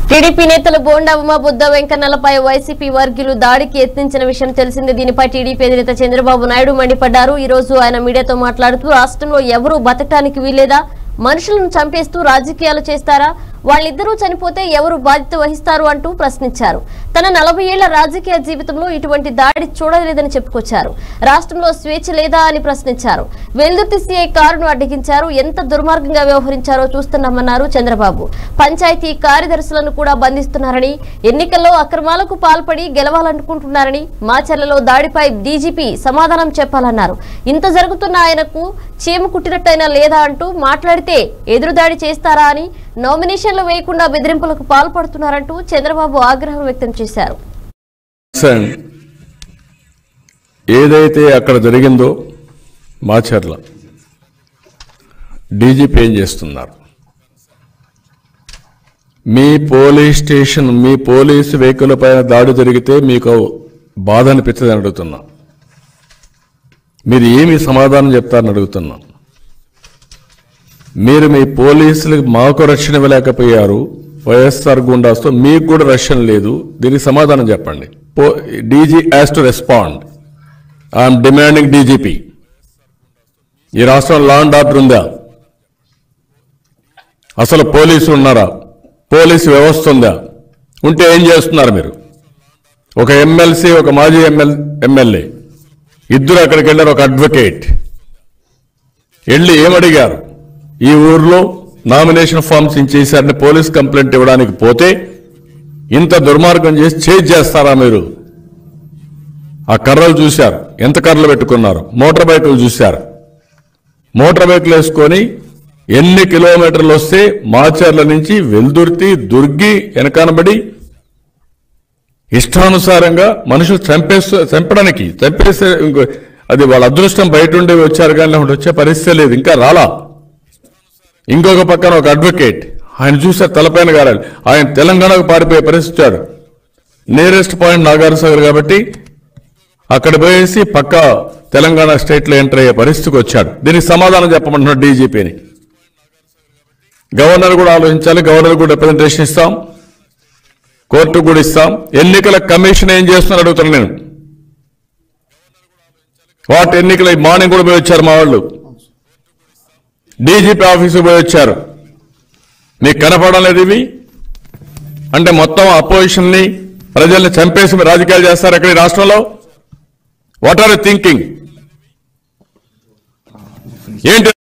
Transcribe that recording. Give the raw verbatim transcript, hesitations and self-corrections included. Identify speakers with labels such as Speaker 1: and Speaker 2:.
Speaker 1: TDP నేతలు బోండా ఉమా బుద్ధ వెంకన్నలపై YCP వర్గీయులు దాడికి యత్నించిన విషయం తెలిసిందే. దీనిపై టీడీపీ అధినేత చంద్రబాబు నాయుడు మండిపడ్డారు. ఈ రోజు ఆయన మీడియాతో మాట్లాడుతూ రాష్ట్రంలో ఎవరూ బతకడానికి వీల్లేదా, మనుషులను చంపేస్తూ రాజకీయాలు చేస్తారా, వాళ్ళిద్దరూ చనిపోతే ఎవరు బాధ్యత వహిస్తారు అంటూ ప్రశ్నించారు. తన నలభై ఏళ్ల రాజకీయ జీవితంలో ఇటువంటి దాడి చూడలేదని చెప్పుకొచ్చారు. రాష్ట్రంలో స్వేచ్ఛ లేదా అని ప్రశ్నించారు. వెల్దుర్తి సీఐ కారును అడ్డగించారు. ఎంత దుర్మార్గంగా వ్యవహరించారో చూస్తున్నామన్నారు చంద్రబాబు. పంచాయతీ కార్యదర్శులను కూడా బంధిస్తున్నారని, ఎన్నికల్లో అక్రమాలకు పాల్పడి గెలవాలనుకుంటున్నారని, మాచర్లలో దాడిపై డీజీపీ సమాధానం చెప్పాలన్నారు. ఇంత జరుగుతున్న ఆయనకు చీమ కుట్టినట్టయినా లేదా అంటూ మాట్లాడితే ఎదురుదాడి చేస్తారా అని, నామినేషన్లు వేయకుండా బెదిరింపులకు పాల్పడుతున్నారంటూ చంద్రబాబు ఆగ్రహం వ్యక్తం చేశారు.
Speaker 2: ఏదైతే అక్కడ జరిగిందో మాచర్ల డీజీపీ ఏం చేస్తున్నారు? మీ పోలీస్ స్టేషన్, మీ పోలీసు వెహికల్ పైన దాడి జరిగితే మీకు బాధ అనిపించదని అడుగుతున్నా. మీరు ఏమి సమాధానం చెప్తారని అడుగుతున్నా. మీరు మీ పోలీసులకు మాకు రక్షణ ఇవ్వలేకపోయారు, వైఎస్ఆర్ గుండాస్తో మీకు కూడా రక్షణ లేదు. దీనికి సమాధానం చెప్పండి. DG has to respond. I'm demanding DGP. ఈ రాష్ట్రంలో లా అండ్ ఆర్డర్ ఉందా? అసలు పోలీసులు ఉన్నారా? పోలీసు వ్యవస్థ ఉందా? ఉంటే ఏం చేస్తున్నారు మీరు? ఒక ఎమ్మెల్సీ, ఒక మాజీ ఎమ్మెల్ ఎమ్మెల్యే ఇద్దరు అక్కడికి వెళ్ళారు. ఒక అడ్వకేట్ వెళ్ళి ఏమడిగారు? ఈ ఊర్లో నామినేషన్ ఫామ్స్ ఇచ్చేసారని పోలీస్ కంప్లైంట్ ఇవ్వడానికి పోతే ఇంత దుర్మార్గం చేసి చేజ్ చేస్తారా మీరు? ఆ కర్రలు చూశారు, ఎంత కర్రలు పెట్టుకున్నారు. మోటార్ బైకులు చూశారు. మోటార్ బైకులు వేసుకొని ఎన్ని కిలోమీటర్లు వస్తే మాచర్ల నుంచి వెల్దుర్తి, దుర్గి వెనకానబడి ఇష్టానుసారంగా మనుషులు చంపేస్తూ చంపడానికి చంపేస్తే ఇంకో అది వాళ్ళ అదృష్టం. బయట ఉండి వచ్చారు కానీ వచ్చే పరిస్థితి లేదు, ఇంకా రాలా. ఇంకొక పక్కన ఒక అడ్వకేట్, ఆయన చూస్తే తలపైన గారాలి. ఆయన తెలంగాణకు పారిపోయే పరిస్థితి వచ్చాడు. నియరెస్ట్ పాయింట్ నాగార్జునసాగర్ కాబట్టి అక్కడ పోయేసి పక్క తెలంగాణ స్టేట్లో ఎంటర్ అయ్యే పరిస్థితికి వచ్చాడు. దీనికి సమాధానం చెప్పమంటున్నాడు డీజీపీని. గవర్నర్ కూడా ఆలోచించాలి. గవర్నర్ కూడా రిప్రజెంటేషన్ ఇస్తాం, కోర్టు కూడా ఇస్తాం. ఎన్నికల కమిషన్ ఏం చేస్తున్నారు అడుగుతున్నాను నేను. వాటి ఎన్నికల మార్నింగ్ కూడా పోయి వచ్చారు మా వాళ్ళు. డీజీపీ ఆఫీసు పోయి వచ్చారు. మీకు కనపడడం లేదు ఇవి అంటే? మొత్తం అపోజిషన్ ని, ప్రజల్ని చంపేసి రాజకీయాలు చేస్తారు అక్కడ ఈ రాష్ట్రంలో. What are you thinking? ఏంటి